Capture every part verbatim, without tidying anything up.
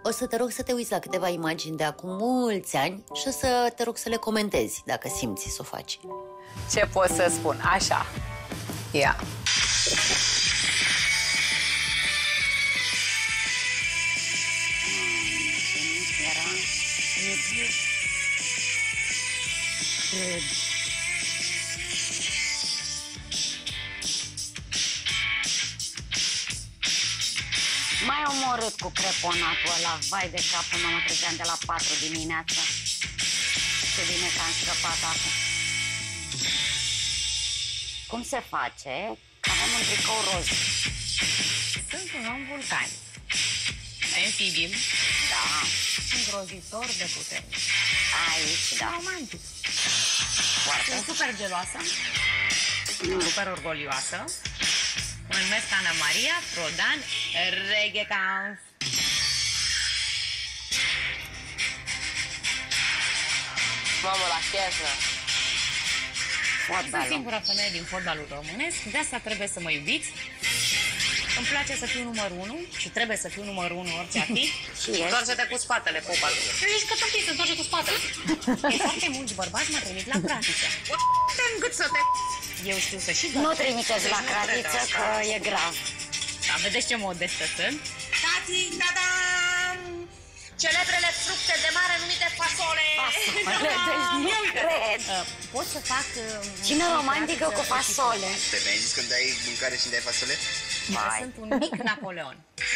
O să te rog să te uiți la câteva imagini de acum mulți ani și o să te rog să le comentezi, dacă simți să o faci. Ce pot să spun? Așa. Ia. Mai omorât cu creponatul ăla, vai de capul meu, mă trezeam de la patru dimineața. Ce bine că am scăpat acum. Cum se face? Că avem un tricou roz. Sunt un om vulcan. Sensibil. Da. Îngrozitor de putere. Aici, da. Romantic. Foarte. Sunt super geloasă. Super orgolioasă. Mă numesc Ana Maria Prodan Reggaeton. Mamă, la cheșă. Sunt singura femeie din fotbalul românesc, de asta trebuie să mă iubiți. Îmi place să fiu numărul unu și trebuie să fiu numărul unu orice ar fi. Întoarce-te cu spatele, popa. Ești că tâmpit, se întoarce cu spatele. E foarte mulți bărbați mă trimit la cratiță. Te îngât să te... Eu știu să și gătesc. Nu trimiteți la cratiță, că e grav. Da, vedeți ce modestă sunt? Tati, ta-dam! Celebrele fructe de mare numite fasole! Fasole, deci nu cred! Pot să fac... Cine romantică cu fasole? Te mi-ai zis când ai mâncare și dai fasole? Eu sunt un mic Napoleon.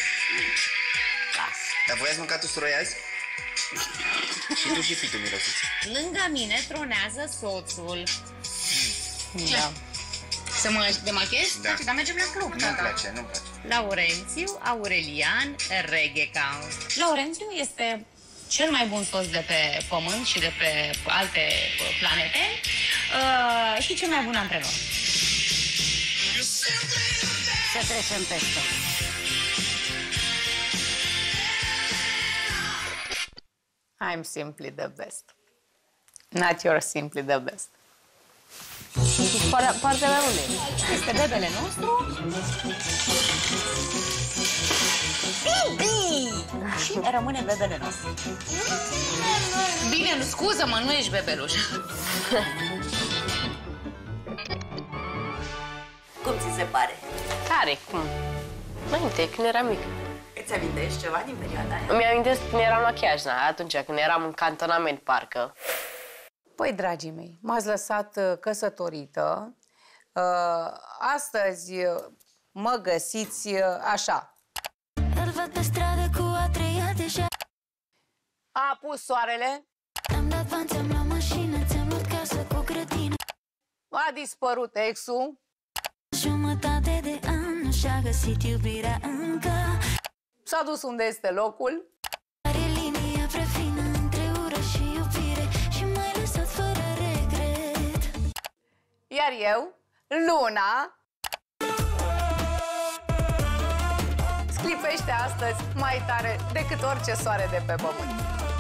Dar voi ați mâncat usturoi azi? Și tu și fitul mirosiți. Lângă mine tronează soțul. Da. Să mă demachiez? Da. Dar mergem la club, Nu-mi place, nu-mi place. Laurențiu Aurelian Reggaeton. Laurențiu este cel mai bun soț de pe Pământ și de pe alte planete uh, și cel mai bun antrenor. Să trecem peste. I'm simply the best. Not you're simply the best. Partea la unde? Este bebele nostru. Și rămâne bebele nostru. Bine, scuză-mă, nu ești bebeluș. Cum ți se pare? Care? Cum? Înainte, când eram mic. Îți amintești ceva din perioada aia? Îmi amintesc când eram la Chiajna, atunci când eram în cantonament, parcă. Păi, dragii mei, m-ați lăsat uh, căsătorită. Uh, astăzi uh, mă găsiți uh, așa. Îl văd pe stradă cu a treia deja. A apus soarele. Am dat bani, ți-am luat mașină, ți-am luat casă cu grădină. A dispărut exul. Jumătate de an nu și-a găsit iubirea încă. S-a dus unde este locul. Are linia prea fină între ură și iubire și m-ai lăsat fără regret. Iar eu, Luna, sclipește astăzi mai tare decât orice soare de pe pământ.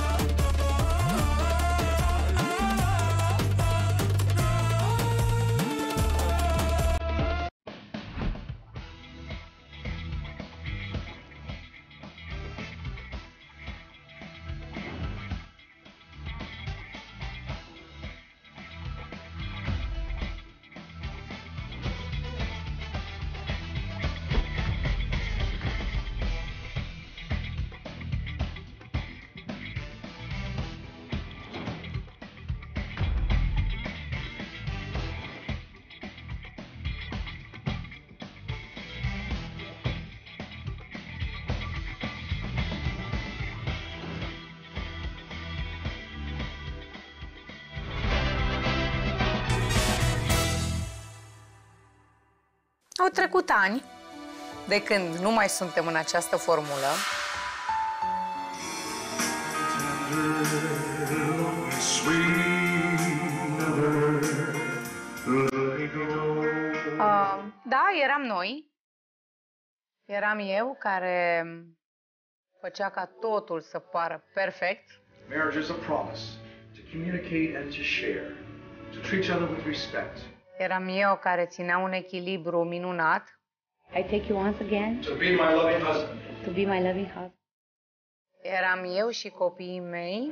Au trecut ani de când nu mai suntem în această formulă. Uh, da, eram noi. Eram eu care făcea ca totul să pară perfect. Marriage is a promise to communicate and to share, to treat each other with respect. Eram eu care ținea un echilibru minunat. I take you once again To be my loving husband. to be my loving husband. Eram eu și copiii mei.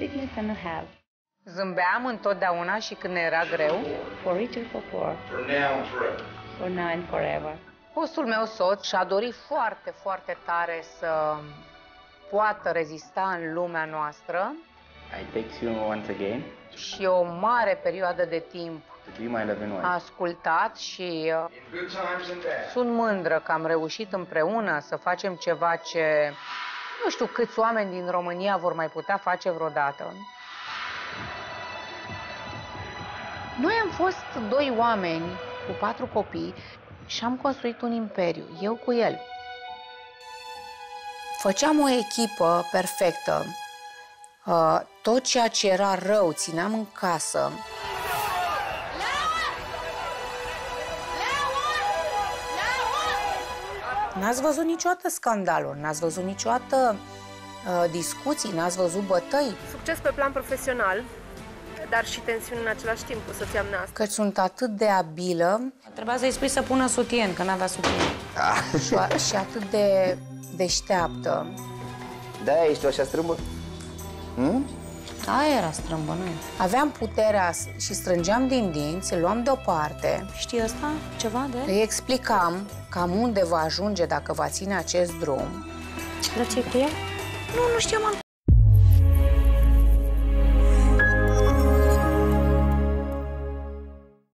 Zâmbeam întotdeauna și când era greu. For now and forever. For now and forever. Fostul meu soț și-a dorit foarte, foarte tare să poată rezista în lumea noastră. I text you once again Și o mare perioadă de timp to be my loving wife. a ascultat și uh, In good times and bad. sunt mândră că am reușit împreună să facem ceva ce nu știu câți oameni din România vor mai putea face vreodată. Noi am fost doi oameni cu patru copii și am construit un imperiu, eu cu el. Făceam o echipă perfectă. Uh, tot ceea ce era rău țineam în casă. N-ați văzut niciodată scandaluri, n-ați văzut niciodată uh, discuții, n-ați văzut bătăi. Succes pe plan profesional, dar și tensiuni în același timp cu soția mea. Că sunt atât de abilă. Trebuia să-i spui să pună sutien, că n-avea sutien. și, și atât de deșteaptă. Da, ești o așa strâmbă? Hmm? Aia era strâmbă, nu? Aveam puterea și strângeam din dinți, îl luam deoparte. Știi ăsta? Ceva de? Îi explicam cam unde va ajunge dacă va ține acest drum. Dar ție cu el? Nu, nu știam